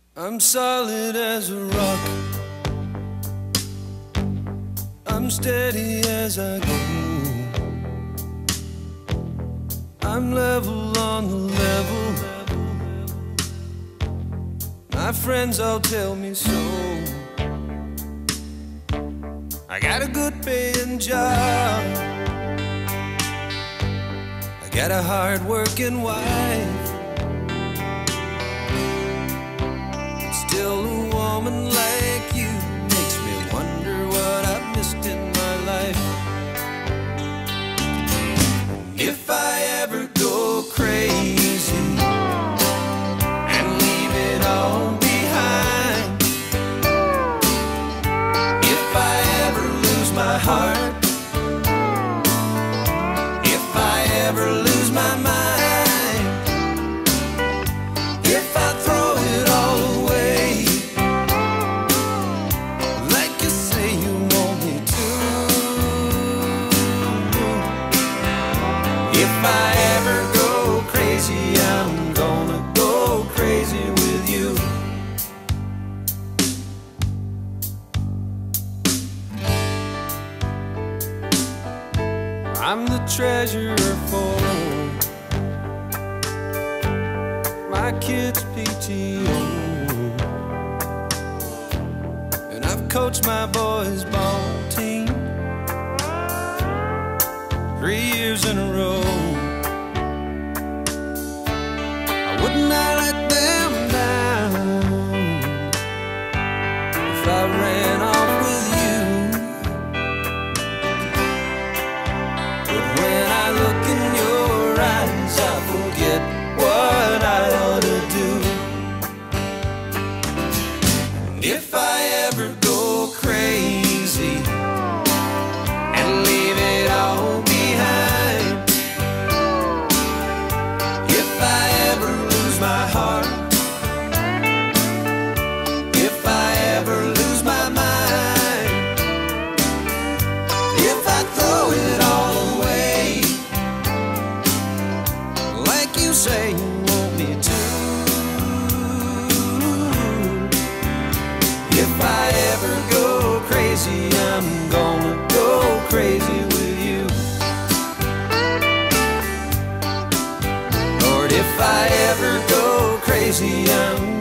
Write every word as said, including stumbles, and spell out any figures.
I'm solid as a rock, I'm steady as I go, I'm level on the level, my friends all tell me so. I got a good paying job, I got a hard-working wife, still a woman like you makes me wonder what I've missed in my life. If I ever go crazy and leave it all behind, if I ever lose my heart, if I ever lose my mind, if I throw it all away, like you say you want me to, if I ever go crazy, I'm gonna go crazy with you. I'm the treasurer for my kids' P T O, and I've coached my boys' ball team three years in a row. I would not let them down if I ran off with you, but when I look in your eyes, I forget what I ought to do. And if I ever go crazy and leave it all behind, if I ever lose my heart, if I ever lose my mind, if I throw it all away, like you say you want me to, if I ever go crazy, I'm gonna go crazy with you. Lord, if I ever go crazy, I'm